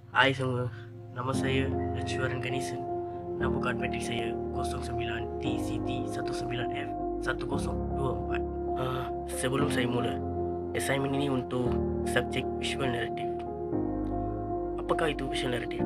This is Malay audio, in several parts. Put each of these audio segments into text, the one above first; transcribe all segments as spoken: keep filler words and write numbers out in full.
Hai semua, nama saya Lecuaran Ganesan. Nama kad medrik saya kosong sembilan T C T satu sembilan F satu kosong dua empat. Uh, sebelum saya mula, assignment ini untuk subjek visual narrative. Apakah itu visual narrative?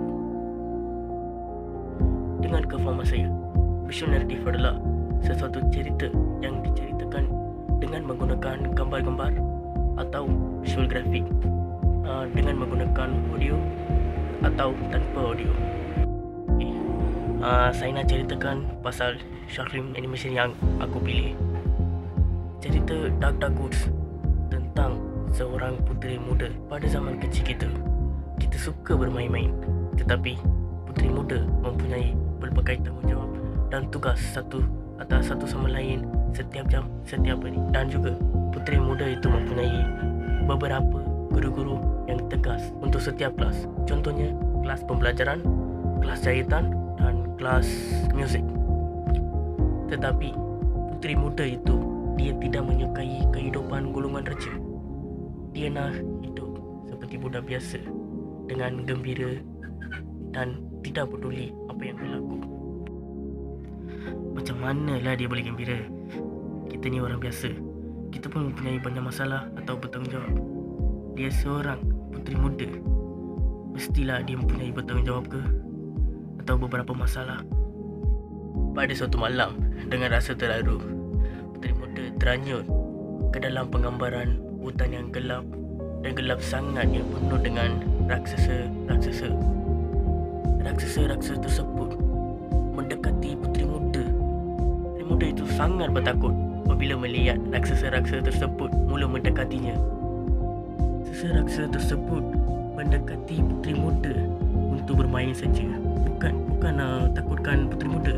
Dengan kefahaman saya, visual narrative adalah sesuatu cerita yang diceritakan dengan menggunakan gambar-gambar atau visual grafik, uh, dengan menggunakan audio atau tanpa audio. Okay. Uh, saya nak ceritakan pasal short film animation yang aku pilih. Cerita Dark Dark Woods tentang seorang puteri muda pada zaman kecil kita. Kita suka bermain-main, tetapi puteri muda mempunyai pelbagai tanggungjawab dan tugas satu atas satu sama lain setiap jam, setiap hari. Dan juga puteri muda itu mempunyai beberapa guru-guru yang tegas untuk setiap kelas. Contohnya kelas pembelajaran, kelas jahitan dan kelas muzik. Tetapi puteri muda itu dia tidak menyukai kehidupan golongan raja. Dia nak hidup seperti budak biasa dengan gembira dan tidak peduli apa yang berlaku. Macam manalah dia boleh gembira? Kita ni orang biasa. Kita pun mempunyai banyak masalah atau bertanggungjawab. Dia seorang puteri muda, mestilah dia mempunyai bertanggungjawab ke atau beberapa masalah. Pada suatu malam, dengan rasa terharu, puteri muda terhanyut ke dalam penggambaran hutan yang gelap dan gelap sangat yang penuh dengan raksasa-raksasa. Raksasa-raksasa tersebut mendekati puteri muda. Puteri muda itu sangat bertakut apabila melihat raksasa-raksasa tersebut mula mendekatinya. Raksasa tersebut mendekati puteri muda untuk bermain saja. Bukan bukan uh, takutkan puteri muda.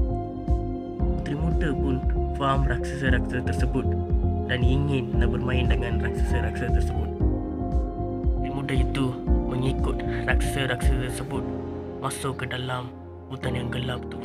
Puteri muda pun faham raksasa-raksasa tersebut dan ingin nak bermain dengan raksasa-raksasa tersebut. Puteri muda itu mengikut raksasa-raksasa tersebut masuk ke dalam hutan yang gelap tu.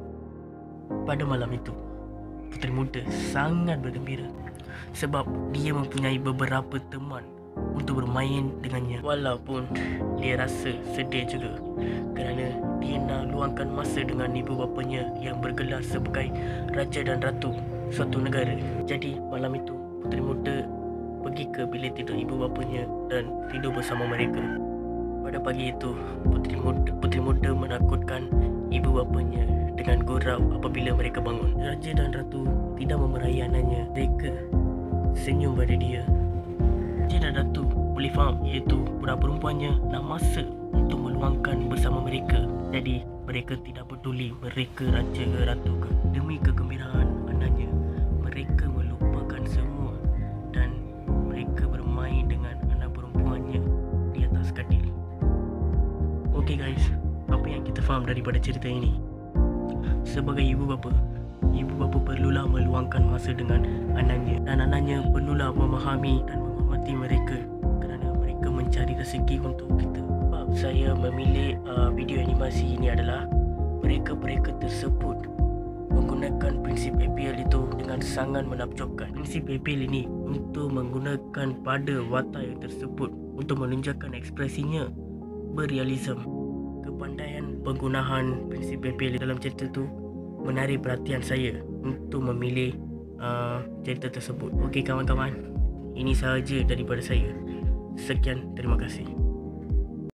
Pada malam itu, puteri muda sangat bergembira sebab dia mempunyai beberapa teman untuk bermain dengannya. Walaupun dia rasa sedih juga kerana dia nak luangkan masa dengan ibu bapanya yang bergelar sebagai raja dan ratu suatu negara. Jadi malam itu puteri muda pergi ke bilik tidur ibu bapanya dan tidur bersama mereka. Pada pagi itu, puteri muda, puteri muda menakutkan ibu bapanya dengan gurau apabila mereka bangun. Raja dan ratu tidak memerayi anaknya. Mereka senyum pada dia. Raja dan ratu boleh faham iaitu budak perempuannya nak masa untuk meluangkan bersama mereka. Jadi mereka tidak peduli mereka raja ke ratu ke. Demi kegembiraan anaknya, mereka melupakan semua dan mereka bermain dengan anak perempuannya di atas katil. Okey guys, apa yang kita faham daripada cerita ini? Sebagai ibu bapa, ibu bapa perlulah meluangkan masa dengan anaknya, dan anaknya perlulah memahami dan menghormati mereka kerana mereka mencari rezeki untuk kita. Sebab saya memilih uh, video animasi ini adalah mereka-mereka tersebut menggunakan prinsip A P L itu dengan sangat menakjubkan. Prinsip A P L ini untuk menggunakan pada watak yang tersebut untuk menunjukkan ekspresinya berrealism. Kepandaian penggunaan prinsip A P L dalam cerita itu menarik perhatian saya untuk memilih uh, cerita tersebut. Okey kawan-kawan, ini sahaja daripada saya. Sekian, terima kasih.